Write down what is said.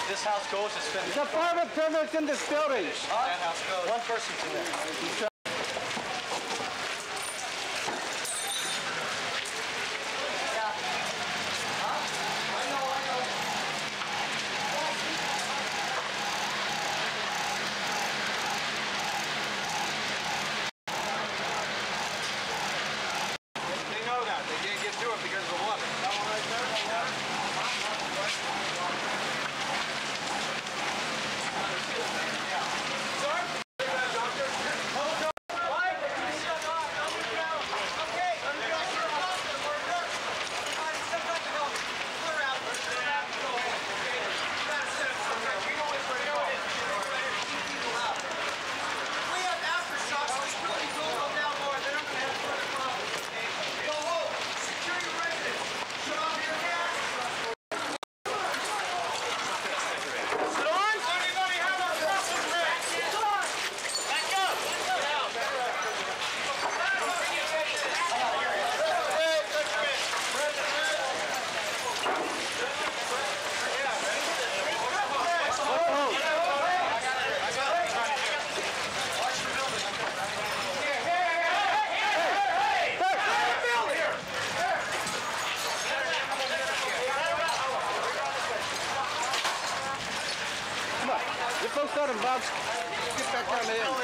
this house goes, it's been... The fire permits in this building. That house goes. One person's in there. You folks got him, Bob. Get back down there.